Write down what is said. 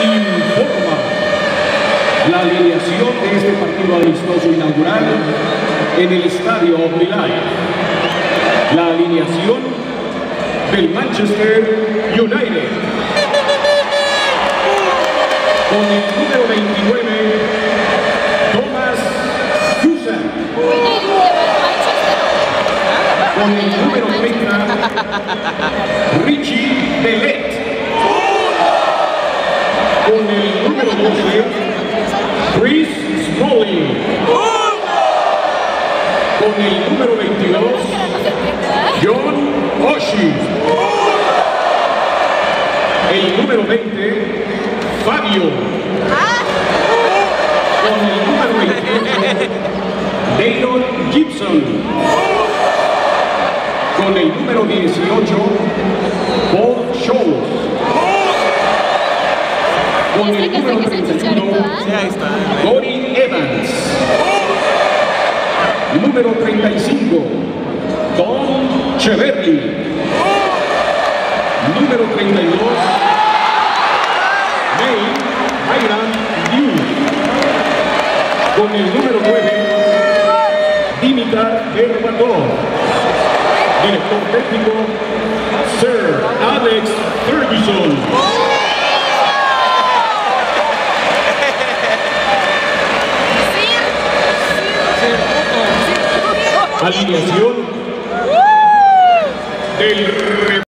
informa la alineación de este partido amistoso inaugural en el estadio Omnilife. La alineación del Manchester United. Con el número 29, Thomas Tuchel. Con el número 30, Richie Bellet. Con el número 12, Chris Smalling. Con el número 22, John Oshie. El número 20, Fabio. Con el número 28, Daylon Gibson. Con el número 18, Paul Scholes. Con el número 31, Corey Evans. Número 35, Don Cheverly. Número 32, May Hiram Hughes. Con el número 9, Dimitar Berbatov. Director técnico, Sir Alex Ferguson. Alineación del